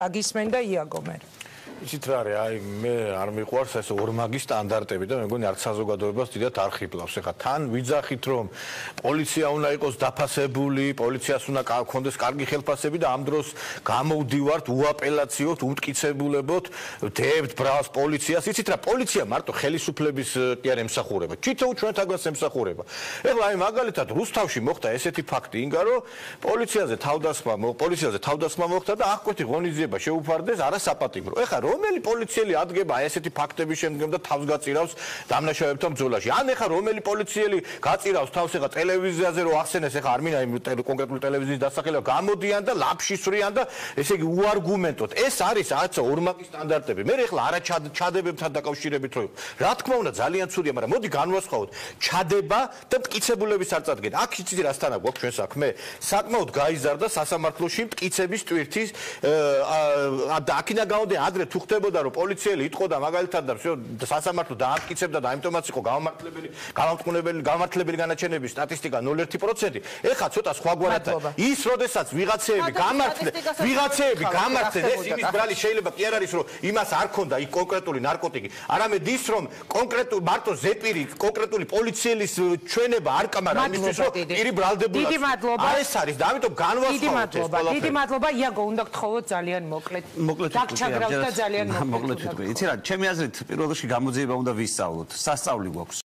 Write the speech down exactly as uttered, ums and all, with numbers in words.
აგისმენდა იაგო მე. იცით რა არის, აი მე არ მიყვარს ეს ორმაგი სტანდარტები და მე მგონი არც საზოგადოებას დიდად არ ხიბლავს. ეხლა თან ვიძახით რომ პოლიცია უნდა იყოს დაფასებული, პოლიციას უნდა გქონდეს კარგი ხელფასები და ამ დროს გამოვდივართ, უაპელაციოთ, უმტკიცებულებოთ, დებთ ბრალს პოლიციას. იცით რა, პოლიცია მარტო ხელისუფლების კი არ ემსახურება, თვითონ ჩვენთაგანს ემსახურება. ეხლა აი მაგალითად რუსთავში მოხდა ესეთი ფაქტი, ინგა რომ პოლიციაზე თავდასხმა, პოლიციაზე თავდასხმა მოხდა და აღკვეთი ღონისძიება შეუფარდეს არასაპატიმრო. ეხლა რომელი პოლიციელი ადგება ესეთი ფაქტების შემდგომ და თავს გაწირავს დამნაშავეებთან ბრძოლაში. ან ეხა რომელი პოლიციელი გაწირავს თავს ეხა ტელევიზიაზე რომ ახსენეს ეხა არ მინდა იმ კონკრეტული ტელევიზიის დასახელება გამოდიან და ლაფში სვრიან და ესე იგი უარგუმენტოდ. ეს არის რაღაცა ორმაგი სტანდარტები. მე ეხლა არა ჩადებებთან დაკავშირებით რომ რა თქმა უნდა ძალიან ცუდია, მაგრამ მოდი განვასხვაოთ ჩადება და მტკიცებულების არ წარდგენა. აქ იცით რასთან აქვს ჩვენ საქმე? საკმაოდ გაიზარდა სასამართლოში მტკიცების ტვირთის და აქედან გამომდინარე ადრე თუ ხდებოდა რომ პოლიციელი იტყოდა მაგალითად და სასამართლო დაამტკიცებდა და ამიტომაც იყო გამართლებელი გამამტყუნებელი გამართლებელი განაჩენების სტატისტიკა ნულ ერთი პროცენტი. ეხლა ცოტა სხვაგვარად ის როდესაც ვიღაცეები გამართლენ ვიღაცეები გამართლენ ეს იმის ბრალი შეიძლება კი არ არის რომ იმას არ ქონდა იქ კონკრეტული ნარკოტიკი, არამედ ის რომ კონკრეტულ მარტო ზეპირი კონკრეტული პოლიციელის ჩვენება არ კამარა იმისთვის რომ პირი ბრალდებულა. დიდი მადლობა. ეს არის და ამიტომ განვასხვაოთ ეს ყველაფერი. დიდი მადლობა იაგო, უნდა გთხოვოთ ძალიან მოკლედ. მოკლედ დაგჩაგრავთ და ძალიან მოკლედ თქვი. იცი რა, ჩემი აზრით პირველ რიგში გამოძიება უნდა ვისწავლოთ. სასწაული გვაქვს.